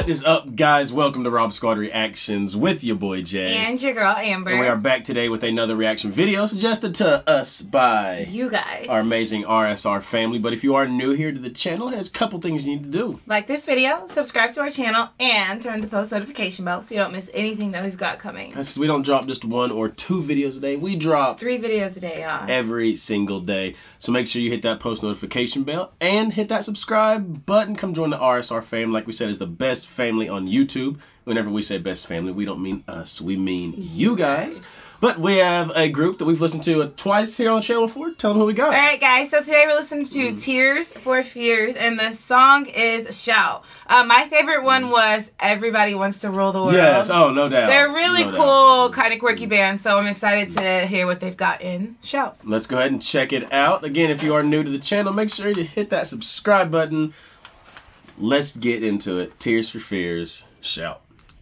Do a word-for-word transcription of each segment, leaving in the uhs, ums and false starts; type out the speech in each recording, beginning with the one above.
What is up, guys? Welcome to Rob Squad Reactions with your boy Jay. And your girl Amber. And we are back today with another reaction video suggested to us by you guys, our amazing R S R family. But if you are new here to the channel, there's a couple things you need to do. Like this video, subscribe to our channel, and turn the post notification bell so you don't miss anything that we've got coming. That's, we don't drop just one or two videos a day. We drop three videos a day, yeah. Every single day. So make sure you hit that post notification bell and hit that subscribe button. Come join the R S R family. Like we said, is the best family on YouTube. Whenever we say best family, we don't mean us. We mean you guys. But we have a group that we've listened to twice here on the channel before. Tell them who we got. Alright guys, so today we're listening to mm. Tears for Fears, and the song is Shout. Uh, my favorite one was Everybody Wants to Rule the World. Yes, oh, no doubt. They're really no cool, kind of quirky band, so I'm excited to hear what they've got in Shout. Let's go ahead and check it out. Again, if you are new to the channel, make sure to hit that subscribe button. Let's get into it. Tears for Fears, Shout.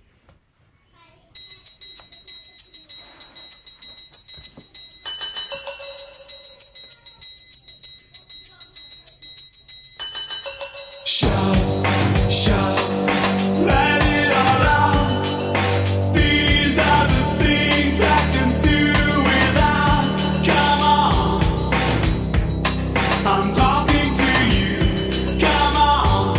Shout, shout, let it all out. These are the things I can do without. Come on, I'm talking to you. Come on,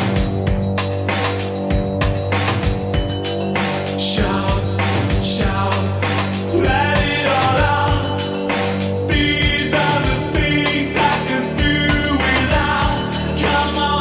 shout, shout, let it all out. These are the things I can do without. Come on.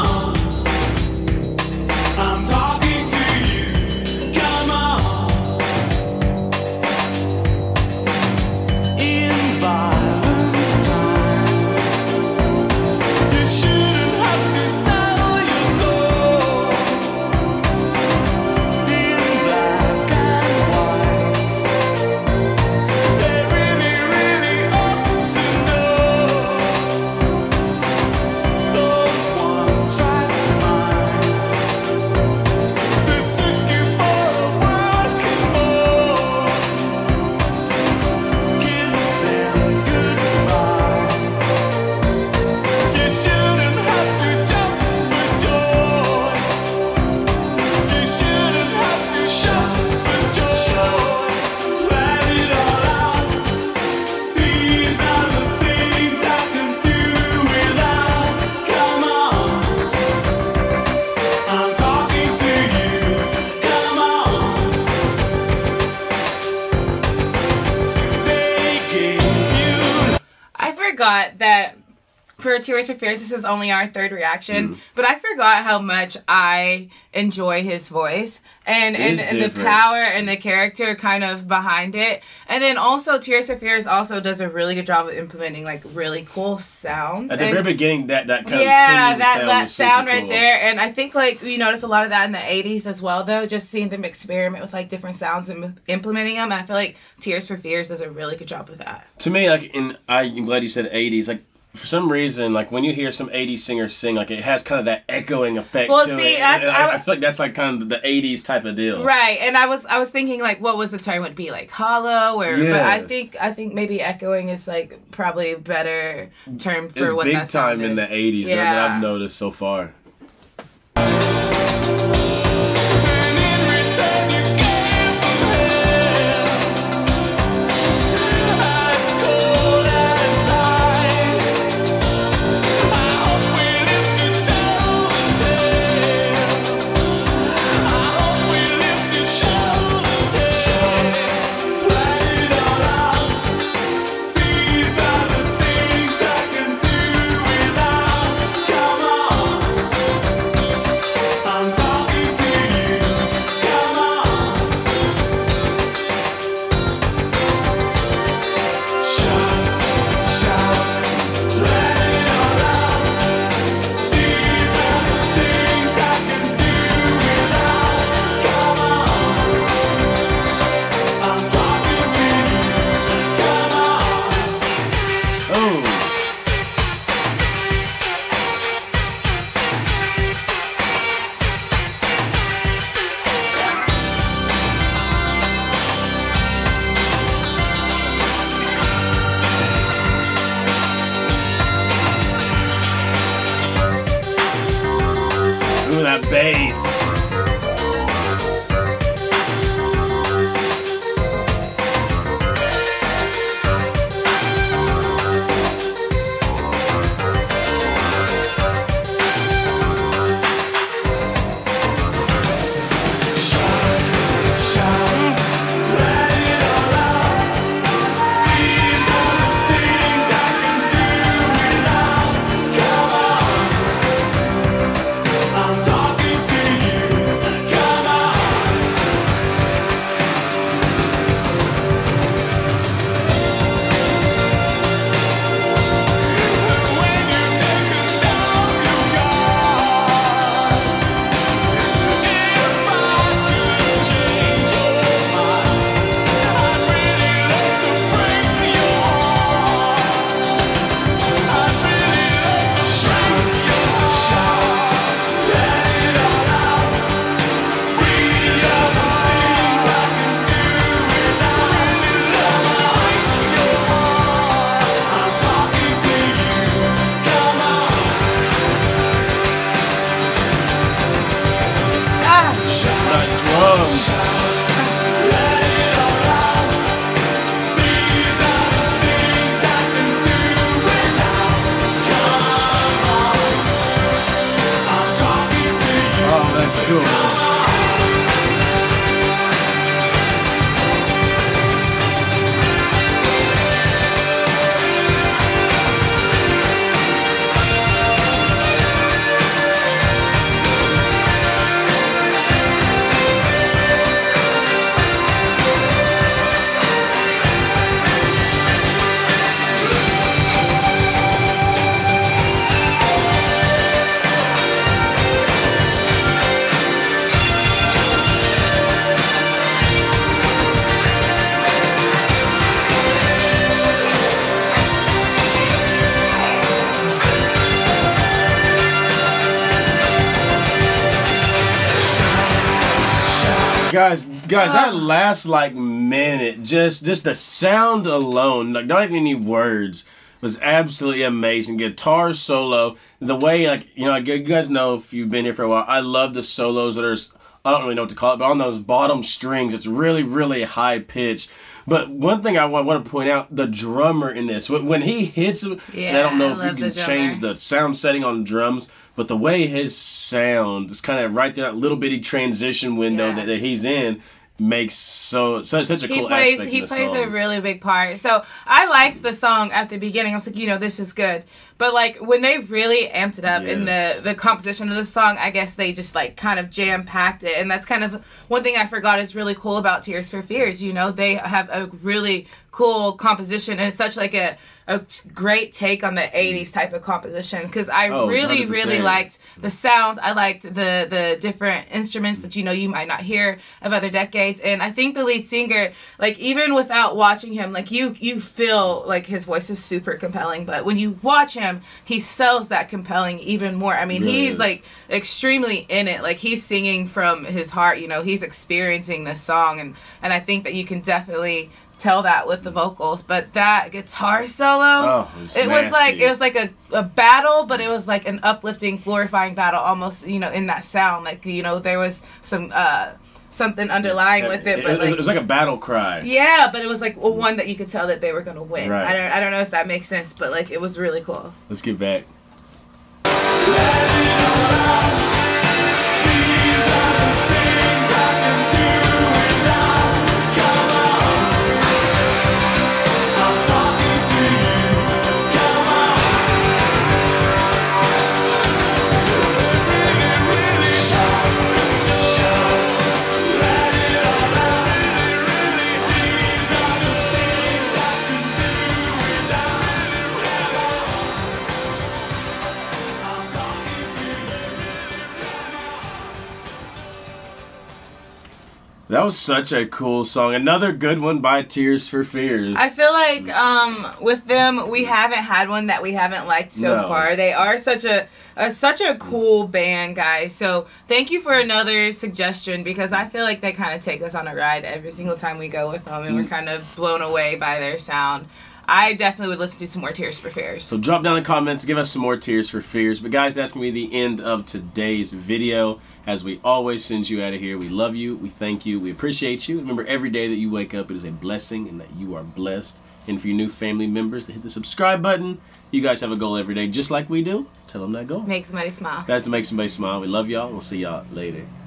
Forgot that for Tears for Fears, this is only our third reaction, mm. but I forgot how much I enjoy his voice and and, and the power and the character kind of behind it. And then also Tears for Fears also does a really good job of implementing like really cool sounds. At the and, very beginning, that, that kind yeah, of that, sound that sound cool. right there. And I think like you notice a lot of that in the eighties as well though, just seeing them experiment with like different sounds and implementing them. And I feel like Tears for Fears does a really good job with that. To me, like, in, I'm glad you said eighties, like, for some reason, like, when you hear some eighties singers sing, like, it has kind of that echoing effect well, to see, it. That's, and I, I, I feel like that's, like, kind of the eighties type of deal. Right, and I was I was thinking, like, what was the term would be, like, hollow, or, yes. but I think I think maybe echoing is, like, probably a better term for it's what big that sound time is. in the eighties yeah. that I've noticed so far. that bass. guys, guys, that last like minute, just just the sound alone, like not even any words, was absolutely amazing. Guitar solo, the way like you know, you guys know if you've been here for a while, I love the solos that are, I don't really know what to call it, but on those bottom strings, it's really really high pitched. But one thing I want to point out, the drummer in this, when he hits him, yeah, and I don't know I if you can change the sound setting on drums, but the way his sound is kind of right there, that little bitty transition window yeah. that, that he's in, makes so such such a he cool plays, aspect. He of the plays song. a really big part. So I liked the song at the beginning. I was like, you know, this is good. But like when they really amped it up yes. in the the composition of the song, I guess they just like kind of jam packed it. And that's kind of one thing I forgot is really cool about Tears for Fears. You know, they have a really cool composition, and it's such like a a great take on the eighties type of composition, because I oh, really one hundred percent. Really liked the sound. I liked the the different instruments that you know you might not hear of other decades, and I think the lead singer, like even without watching him, like you you feel like his voice is super compelling, but when you watch him, he sells that compelling even more. I mean, really? He's like extremely in it, like he's singing from his heart. You know, he's experiencing this song, and and I think that you can definitely tell that with the vocals. But that guitar solo, oh, it, was, it was like it was like a, a battle, but it was like an uplifting, glorifying battle almost, you know, in that sound. Like, you know, there was some uh something underlying yeah, with it, it, but it, was, like, it was like a battle cry. Yeah, but it was like well, one that you could tell that they were gonna win. Right. I don't I don't know if that makes sense, but like it was really cool. Let's get back. That was such a cool song. Another good one by Tears for Fears. I feel like um, with them, we haven't had one that we haven't liked so no. far. They are such a, a such a cool band, guys. So thank you for another suggestion, because I feel like they kind of take us on a ride every single time we go with them, and we're kind of blown away by their sound. I definitely would listen to some more Tears for Fears. So drop down in the comments, give us some more Tears for Fears. But guys, that's going to be the end of today's video. As we always send you out of here, we love you, we thank you, we appreciate you. Remember, every day that you wake up, it is a blessing and that you are blessed. And for your new family members, to hit the subscribe button. You guys have a goal every day, just like we do. Tell them that goal. Make somebody smile. That's to make somebody smile. We love y'all. We'll see y'all later.